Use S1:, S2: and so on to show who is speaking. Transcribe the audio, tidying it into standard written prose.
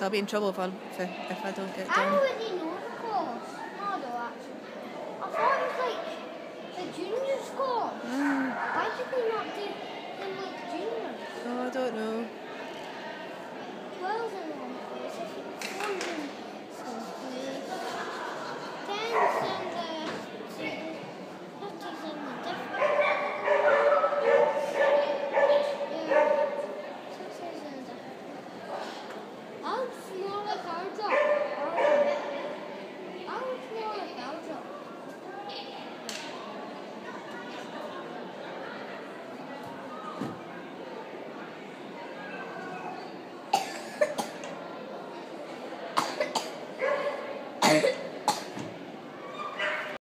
S1: So I'll be in trouble if I don't get
S2: I
S1: done.
S2: already know the course. No, I don't actually. I thought it was like the junior course. Why did they not do them like juniors?
S1: Oh, I don't know.